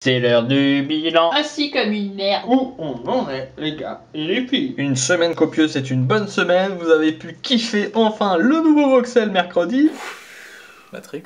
C'est l'heure du bilan. Ainsi comme une merde. Où on en est, les gars et les filles? Une semaine copieuse, c'est une bonne semaine. Vous avez pu kiffer enfin le nouveau Voxel mercredi. Matrix.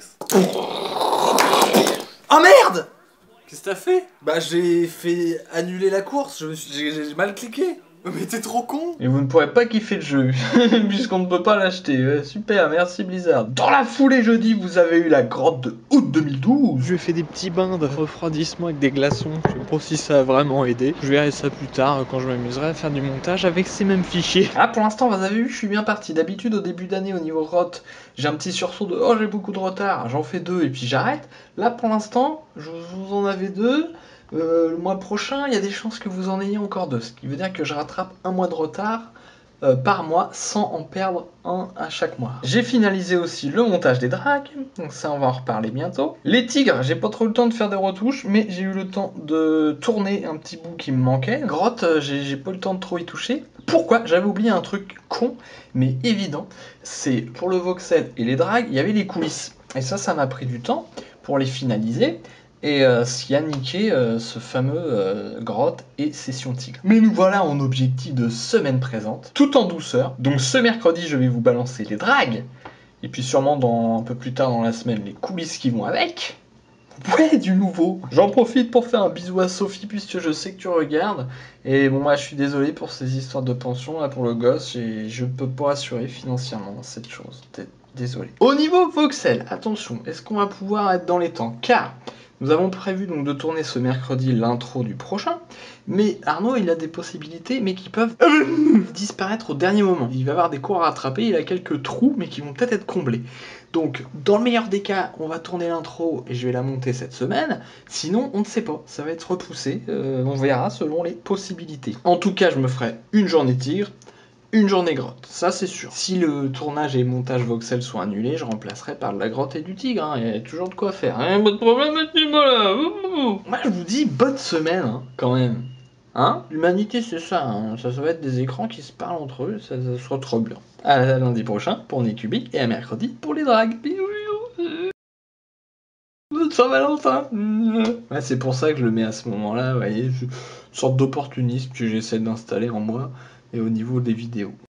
Oh merde! Qu'est-ce que t'as fait? Bah j'ai fait annuler la course, j'ai mal cliqué. Mais t'es trop con! Et vous ne pourrez pas kiffer le jeu, puisqu'on ne peut pas l'acheter. Ouais, super, merci Blizzard. Dans la foulée jeudi, vous avez eu la grotte de août 2012. Je lui ai fait des petits bains de refroidissement avec des glaçons. Je sais pas si ça a vraiment aidé. Je verrai ça plus tard quand je m'amuserai à faire du montage avec ces mêmes fichiers. Ah, pour l'instant, vous avez vu, je suis bien parti. D'habitude, au début d'année, au niveau grotte, j'ai un petit sursaut de « Oh, j'ai beaucoup de retard », j'en fais 2 et puis j'arrête. Là, pour l'instant, vous en avez 2. Le mois prochain, il y a des chances que vous en ayez encore 2. Ce qui veut dire que je rattrape un mois de retard par mois sans en perdre un à chaque mois. J'ai finalisé aussi le montage des drags, donc ça on va en reparler bientôt. Les tigres, j'ai pas trop le temps de faire des retouches, mais j'ai eu le temps de tourner un petit bout qui me manquait. Grotte, j'ai pas eu le temps de trop y toucher. Pourquoi? J'avais oublié un truc con, mais évident. C'est pour le voxel et les drags, il y avait les coulisses. Et ça m'a pris du temps pour les finaliser. Et ce qui a niqué ce fameux grotte et session tigre. Mais nous voilà en objectif de semaine présente, tout en douceur. Donc ce mercredi, je vais vous balancer les drags. Et puis sûrement un peu plus tard dans la semaine, les coulisses qui vont avec. Ouais, du nouveau. J'en profite pour faire un bisou à Sophie, puisque je sais que tu regardes. Et bon, moi je suis désolé pour ces histoires de pension là pour le gosse. Et je peux pas assurer financièrement cette chose. Désolé. Au niveau voxel, attention, est-ce qu'on va pouvoir être dans les temps? Car nous avons prévu donc de tourner ce mercredi l'intro du prochain, mais Arnaud il a des possibilités mais qui peuvent disparaître au dernier moment. Il va avoir des cours à rattraper, il a quelques trous mais qui vont peut-être être comblés. Donc dans le meilleur des cas, on va tourner l'intro et je vais la monter cette semaine, sinon on ne sait pas, ça va être repoussé, on verra selon les possibilités. En tout cas je me ferai une journée tigre, une journée grotte, ça c'est sûr. Si le tournage et montage voxel sont annulés, je remplacerai par de la grotte et du tigre, hein. Il y a toujours de quoi faire. Hein, pas de problème à ce niveau-là. Moi je vous dis bonne semaine, hein, quand même. Hein? L'humanité c'est ça, hein. Ça va être des écrans qui se parlent entre eux, ça sera trop bien. À lundi prochain pour Nécubique et à mercredi pour les drags. Saint-Valentin. Ouais, c'est pour ça que je le mets à ce moment-là, vous voyez, une sorte d'opportunisme que j'essaie d'installer en moi et au niveau des vidéos.